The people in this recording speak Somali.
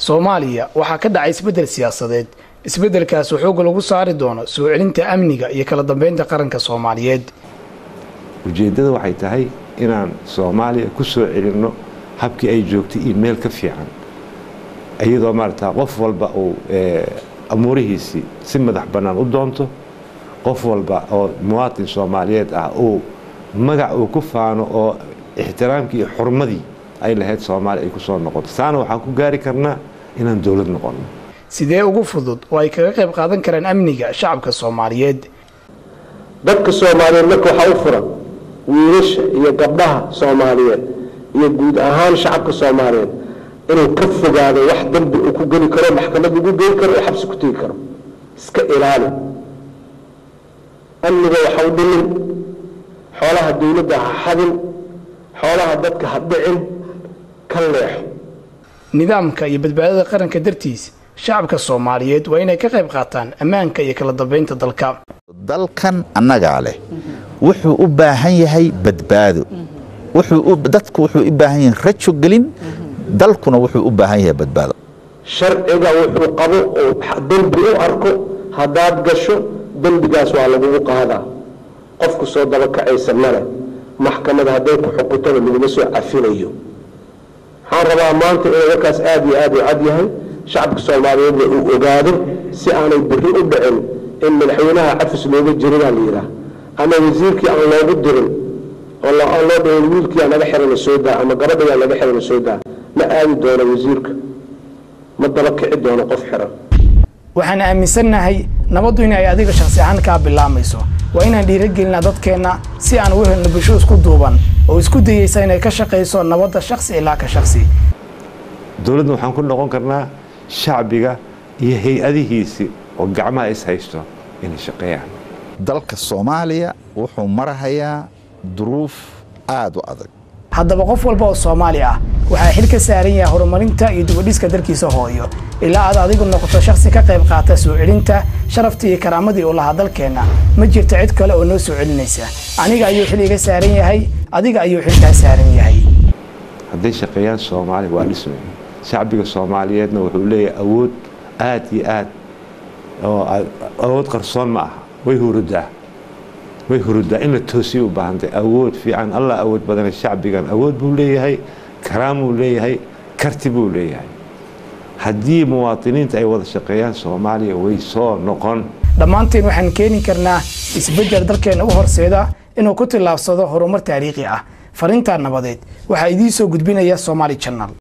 Soomaaliya waxaa ka dhacay isbedel siyaasadeed. Isbedelkaas wuxuu lagu saari doono soo celinta amniga iyo kala dambeynta qaranka Soomaaliyeed. Ujeedada waxay tahay inaan Soomaaliya ku soo celino habkii ay joogtay email ka fiican. Ayadoo maarta qof walba oo amuurihiisi si madax banaan u doonto, qof walba oo muwaadin Soomaaliyeed ah oo magac uu ku faano oo ixtiraamkii iyo xurmadii ay lahayd Soomaaliya ay ku soo noqoto. Saana waxaan ku gaari karnaa inaan dawlad noqono. Sidee ugu fudud oo ay kaga qayb qaadan karaan amniga shacabka Soomaaliyeed? dadka Soomaaliyeed marka waxa u furan wiilasha iyo gabdhaha Soomaaliyeed iyo guud ahaan shacabka Soomaaliyeed inuu ka fogaado wax dambi uu ku gali karo, maxkamad ugu geyn karo, xabsi ku tagi karo. Iska ilaali amniga waxa uu dhimin xoolaha dawladda ha xadin, xoolaha dadka ha dhicin, ka leexo. Nidaamka iyo badbaadada qaranka dartiis shacabka Soomaaliyeed waa inay ka qayb qaataan ammaanka iyo kala dambeynta dalka. dalkan annaga leh wuxuu u baahan yahay badbaado, dadku wuxuu u baahan yahay rajo gelin, dalkuna wuxuu u baahan yahay badbaado. sharciga wuxuu qabo oo dambi u arko hadaad gasho dambigaas waa lagu qaadaa. qofku soo daba kacaysan male maxkamada haday ku xukunto lagu soo cafinayo. waxaan rabaa maanta in warkaas aad iyo aad u cad yahay shacabka Soomaaliyeed uu ogaado si aanay biri u dhicin in madaxweynaha cafis looga jirin liira ama wasiirkii aan loogu dirin oo loo dhow wiilkii anaga xiran soo daa ama gabadha anaga xiran soo daa ma aadi doono wasiirka ma daba kici doono qof xiran. waxaan aaminsanahay nabadu in ay adiga shakhsi ahaan ka bilaamayso. waa inaan dhiirigelinaa dadkeena si aan u helno bulsho isku duuban oo isku dayaysa inay ka shaqeyso nabadda shakhsi ilaa ka shakhsi. dawladda waxaan ku noqon karnaa shacbiga iyo hay'adihiisi oo gacmaha is haysto inay shaqeeyaan. dalka Soomaaliya wuxuu marahayaa duruuf aad u adag. haddaba qof walba oo Soomaali ah waxa xil ka saaran yahay horumarinta iyo dibadhiska dalkiisa hooyo ilaa aad adigu noqoto shakhsi ka qayb qaata soo celinta sharafta iyo karaamadii uu lahaa dalkeena. ma jirto cid kale oo noo soo celinaysa. aniga ayuu xil iga saaran yahay, adiga ayuu xil ka saaran yahay. hadday shaqeeyaan Soomaaliya waa dhismay. shacbiga Soomaaliyeedna wuxuu leeyahay awood aad iyo aad oo awood qarsoon ma aha. way hurdaa in la toosiyo u baahantay awood fiican. Allah awood badan shacbigan awood buu leeyahay, karaam buu leeyahay, karti buu leeyahay. haddii muwaadiniinta ay wada shaqeeyaan Soomaaliya way soo noqon. dhammaanteen waxaan keeni karnaa isbedel dalkeena u horseeda inuu ku tilaabsado horumar taariikhi ah. farinta nabadeed waxa idin soo gudbinaya Somali Channel.